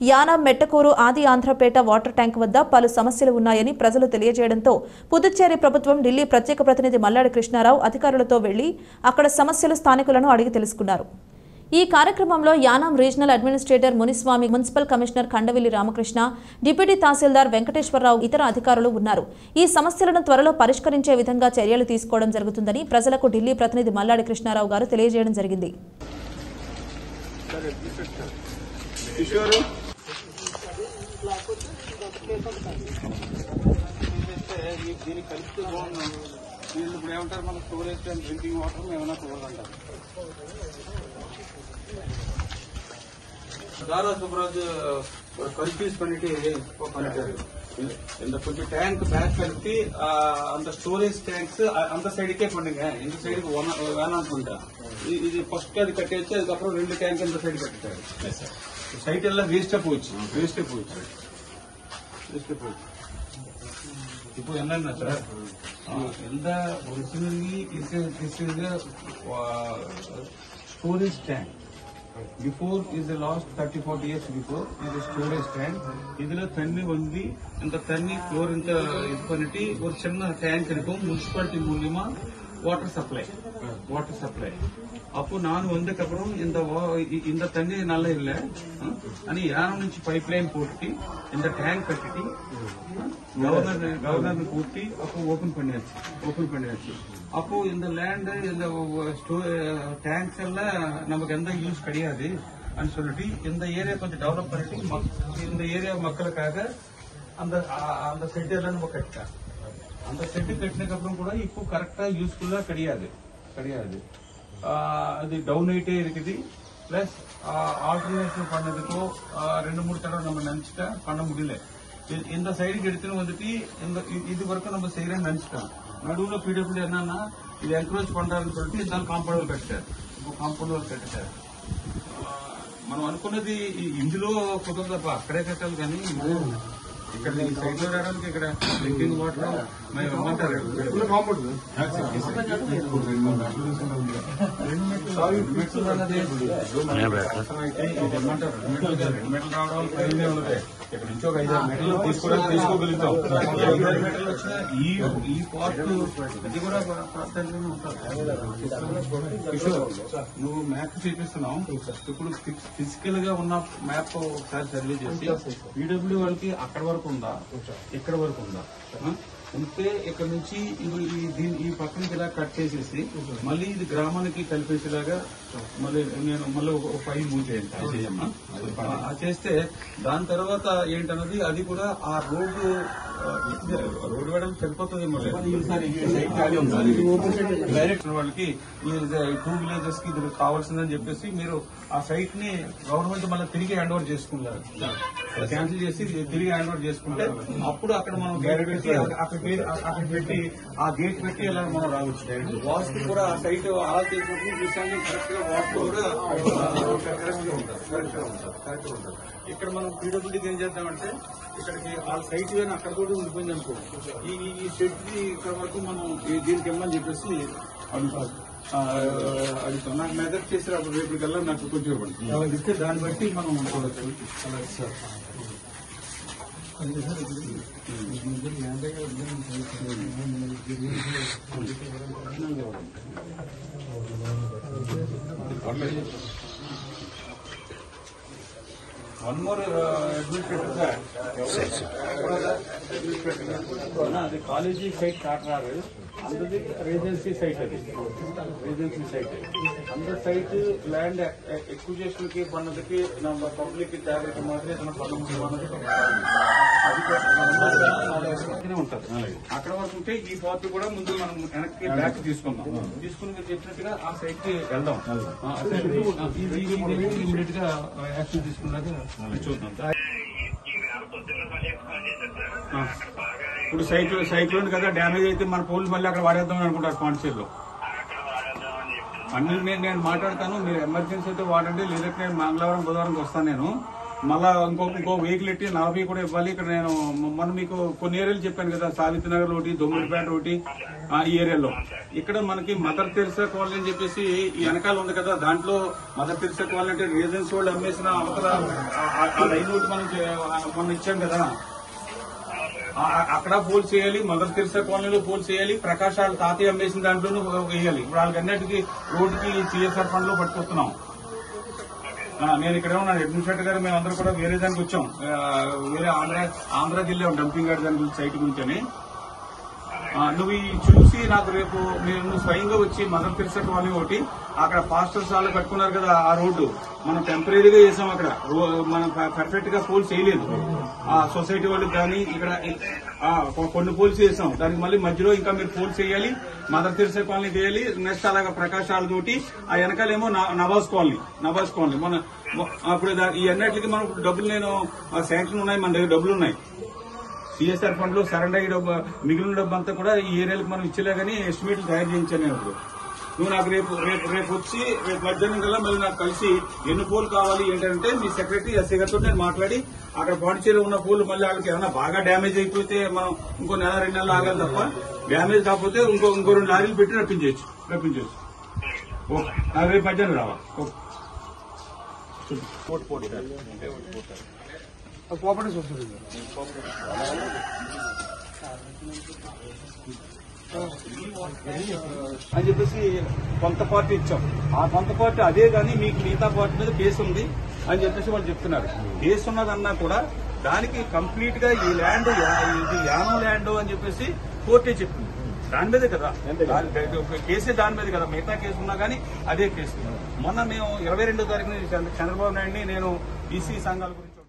యానాం మెట్టకూరు ఆది ఆంధ్రపేట water tank వద్ద పలు సమస్యలు ఉన్నాయని ప్రజలు తెలియజేయడంతో పుదుచ్చేరి ప్రభుత్వం ఢిల్లీ ప్రత్యేక ప్రతినిధి మల్లాడి కృష్ణారావు అధికారులతో వెళ్లి అక్కడ సమస్యలు స్థానికులను అడిగి తెలుసుకున్నారు. ఈ కార్యక్రమంలో Yanam regional administrator Muniswamy, municipal commissioner Khandavilli Ramakrishna, deputy tahsildar Venkateswararao ఇతర అధికారులు ఉన్నారు. ఈ సమస్యలను త్వరలో పరిష్కరించే విధంగా చర్యలు తీసుకోవడం జరుగుతుందని ప్రజలకు ఢిల్లీ ప్రతినిధి మల్లాడి కృష్ణారావు గారు తెలియజేయడం జరిగింది. మన స్టోరేజ్ అండ్ డ్రింకింగ్ వాటర్ ఏమైనా చూడాలంటారు. దారా సుబ్రాజ్ கன்ஃபியூஸ் பண்ணிட்டு பண்ணிட்டாரு. இந்த கொஞ்சம் டேங்க் பேக் கட்டி அந்த ஸ்டோரேஜ் டேங்க்ஸ் அந்த சைடுக்கே பண்ணுங்க, இந்த சைடுக்கு வேணாம்னு சொல்லிட்டேன். இது ஃபர்ஸ்ட் அது கட்டி வச்சு அதுக்கப்புறம் 2 டேங்க் இந்த சைடு கட்டிட்டாரு. சைட் எல்லாம் வேஸ்டா போச்சு. இப்போ என்னன்னா சார், எந்த originally storage tank before is the last 30-40 years before is a storage tank. இதுல தண்ணி வந்து இந்த தண்ணி ஃப்ளோர் இந்த இது பண்ணிட்டு ஒரு சின்ன டேங்க் இருக்கும், முனிசிபாலிட்டி மூலியமா வாட்டர் சப்ளை. அப்போ நான் வந்ததுக்கப்புறம் இந்த தண்ணி நல்லா இல்லை అని యానం నుంచి పైప్ లైన్ పోట్టి இந்த டேங்க் கட்டிட்டு கவர்னர் கூட்டி அப்போ ஓபன் பண்ணியாச்சு. அப்போ இந்த லேண்ட் இந்த டேங்க்ஸ் எல்லாம் நமக்கு எந்த யூஸ் கிடையாது అని சொல்லிட்டு இந்த ஏரியா கொஞ்சம் டெவலப் பண்ணிட்டு இந்த ஏரியா மக்களுக்காக அந்த செட் எல்லாம் நம்ம கட்டிட்டோம். அந்த செட்டு கட்டினதுக்கு அப்புறம் கூட இப்போ கரெக்டா யூஸ்ஃபுல்லா கிடையாது. அது டவுன் ஆயிட்டே இருக்குது. பிளஸ் ஆல்டர்னேஷன் பண்ணதுக்கோ 2-3 தடவை நம்ம நினைச்சிட்டா பண்ண முடியல. இந்த சைடுக்கு எடுத்துன்னு வந்துட்டு இது வரைக்கும் நம்ம செய்யறேன்னு நினைச்சிட்டோம். நடுவுல பிடபிள்யூ என்னன்னா இது ఎంకరేజ్ பண்றாருன்னு சொல்லிட்டு இந்த కాంపౌండ్ వాల్ కట్టారు. ఇప్పుడు కాంపౌండ్ వాల్ కట్టారు. మనం అనుకున్నది ఇందులో కుదరదప్ప, అక్కడే కట్టాలి. కానీ ఇక్కడ సైడ్ లో రావడానికి ఇక్కడ డ్రింకింగ్ వాటర్ ఏమంటారు మెటల్ రావడం ఖరీదే ఉంటాయి. ఇక్కడ నుంచి ఒక 5-6 మెటల్ తీసుకోగలుగుతాం. 5-6 మెటల్ వచ్చిన ఈ పార్ట్ అది కూడా ప్రాంతంలోనే ఉంటారు. కిషోర్, నువ్వు మ్యాప్ చూపిస్తున్నావు. ఇప్పుడు ఫిజికల్ గా ఉన్న మ్యాప్ ఒకసారి సర్వే చేసి పీడబ్ల్యూ వాళ్ళకి అక్కడ వరకు ఉందా, ఇక్కడ వరకు ఉందా ఉంటే ఇక్కడ నుంచి ఈ పక్కనకి ఇలా కట్ చేసేసి మళ్ళీ ఇది గ్రామానికి కలిపేసేలాగా మళ్ళీ ఒక 5 మూవ్ చేయండి. చేస్తే దాని తర్వాత ఏంటన్నది అది కూడా ఆ రోడ్డు వేయడం సరిపోతుంది. డైరెక్ట్ వాళ్ళకి 2 విలేజెస్ కి ఇది కావాల్సిందని చెప్పేసి మీరు ఆ సైట్ ని గవర్నమెంట్ మళ్ళీ తిరిగి హ్యాండ్ ఓవర్ చేసుకున్నారు. క్యాన్సిల్ చేసి తిరిగి హ్యాండ్ ఓవర్ చేసుకుంటే అప్పుడు అక్కడ మనం అక్కడ పెట్టి ఆ గేట్ పెట్టి ఇలా మనం రావచ్చు. డైరెక్ట్ వాస్తు కూడా ఆ సైట్ అలా చేసినప్పుడు చూసాను కరెక్ట్ గా వాస్తు కూడా కరెక్ట్ గా ఉంటారు. ఇక్కడ మనం పీడబ్ల్యూడీకి ఏం చేద్దామంటే ఇక్కడికి ఆ సైట్ కానీ అక్కడ కూడా ఉండిపోయింది అనుకో, ఈ షెడ్ కి ఇక్కడ వరకు మనం దీనికి ఇమ్మని చెప్పేసి అడుగుతాం. నాకు మెదక్ చేసి అప్పుడు రేపటికల్లా నాకు కొంచెం ఇవ్వండి. ఇస్తే దాన్ని బట్టి మనం అనుకోవచ్చు. One more administrator sir. అది కాలేజీ సైట్ కాటరారు అందది రెసిడెన్సీ సైట్. அந்த சைட்டு லேண்ட் எக்ஸ்குஜேஷனுக்கு பண்ணதுக்கு நம்ம பబ్లిక్ జాగ్రత్త మాత్రమే తన பண்ண முடியுமானది ఉంటుంది. అక్కడ వరకు ఉంటే ఈ పార్ట్ కూడా ముందు మనం వెనక్కి బ్యాక్ తీసుకుందాం. తీసుకుని మీరు చెప్పినట్టుగా ఆ సైట్ కి వెళ్దాం. ఇమీడియట్ గా యాక్షన్ తీసుకున్నాక చూద్దాం. ఇప్పుడు సైక్లోన్ కదా డ్యామేజ్ అయితే మన పోలీసు మళ్ళీ అక్కడ వాడేద్దాం అనుకుంటారు పాండిచేరిలో. అన్ని నేను మాట్లాడతాను, మీరు ఎమర్జెన్సీ అయితే వాడండి, లేదంటే నేను మంగళవారం బుధవారం వస్తాను. నేను మళ్ళా ఇంకో వెహికల్ ఎట్టి 40 కూడా ఇవ్వాలి. ఇక్కడ నేను మొన్న మీకు కొన్ని ఏరియాలు చెప్పాను కదా, సావిత్రి నగర్ ఒకటి, దొమ్మడిపేట ఒకటి, ఈ ఏరియాలో. ఇక్కడ మనకి మదర్ తెరిసా కాలనీ అని చెప్పేసి ఈ వెనకాల ఉంది కదా, దాంట్లో మదర్ తెరిసా కాలనీ అంటే రీజన్స్ వాళ్ళు అమ్మేసిన అవతల ఆ లైన్ ఒకటి మనం ఇచ్చాం కదా, అక్కడ పోల్ చేయాలి. మదర్ తెరిసా కాలనీలో పోల్ చేయాలి. ప్రకాష్ వాళ్ళ తాతయ్య అమ్మేసిన దాంట్లోనూ వేయాలి. ఇప్పుడు వాళ్ళకన్నిటికీ రోడ్డుకి సిఎస్ఆర్ ఫండ్ లో పట్టుకొస్తున్నాం. నేను ఇక్కడే ఉన్నాను, అడ్మినిస్ట్రేటర్ గారు మేమందరూ కూడా వేరే దానికి వచ్చాం, వేరే ఆంధ్రాకి వెళ్ళాం డంపింగ్ గార్డ్ దాని గురించి, సైట్ గురించి అని. నువ్వు చూసి నాకు రేపు నువ్వు స్వయంగా వచ్చి మదర్ తెరిసా కాలనీ ఒకటి, అక్కడ పాస్టర్స్ వాళ్ళు కట్టుకున్నారు కదా ఆ రోడ్డు, మనం టెంపరీగా చేసాం. అక్కడ మనం పర్ఫెక్ట్ గా పోల్స్ చేయలేదు. ఆ సొసైటీ వాళ్ళకి కానీ ఇక్కడ కొన్ని పోల్స్ చేసాం. దానికి మళ్ళీ మధ్యలో ఇంకా మీరు పోల్స్ చేయాలి, మదర్ తెరిసా కాలనీ చేయాలి. నెక్స్ట్ అలాగా ప్రకాష్ వాళ్ళతోటి ఆ వెనకాలేమో నవాజ్ కాలనీ మన అప్పుడు ఈ అన్నిటికి మనం డబ్బులు నేను శాంక్షన్ ఉన్నాయి, మన దగ్గర డబ్బులు ఉన్నాయి. సిఎస్ఆర్ ఫండ్ లో సరెండర్ అయ్యే డబ్బు, మిగిలిన డబ్బు అంతా కూడా ఈ ఏరియాలకు మనం ఇచ్చేలే కానీ ఎస్టిమేట్లు తయారు చేయించాను నేను. ఇప్పుడు నువ్వు నాకు రేపు వచ్చి రేపు మధ్యాహ్నం కల్లా మళ్ళీ నాకు కలిసి ఎన్ని పోలు కావాలి ఏంటంటే మీ సెక్రటరీ ఎస్ఐ గారితో నేను మాట్లాడి అక్కడ పాండిచేరిలో ఉన్న పోలు మళ్ళీ వాళ్ళకి ఏమైనా బాగా డ్యామేజ్ అయిపోతే మనం ఇంకో 1-2 నెలలు ఆగాలి తప్ప, డ్యామేజ్ కాకపోతే ఇంకో 2 లారీలు పెట్టి రప్పించవచ్చు. ఓకే, నాకు రేపు మధ్యాహ్నం రావాలి. కోఆపరేటివ్ సొసైటీ అని చెప్పేసి కొంత పార్టీ ఇచ్చాం. ఆ కొంత పార్టీ అదే కానీ మీకు మిగతా పార్టీ మీద కేసు ఉంది అని చెప్పేసి వాళ్ళు చెప్తున్నారు. కేసు ఉన్నదన్నా కూడా దానికి కంప్లీట్ గా ఈ ల్యాండ్ ఇది యానో ల్యాండ్ అని చెప్పేసి కోర్టే చెప్పింది. దాని మీదే కదా కేసే, దాని మీద కదా. మిగతా కేసు ఉన్నా కానీ అదే కేసు. మొన్న మేము 22వ తారీఖున చంద్రబాబు నాయుడిని నేను ఈసీ సంఘాల గురించి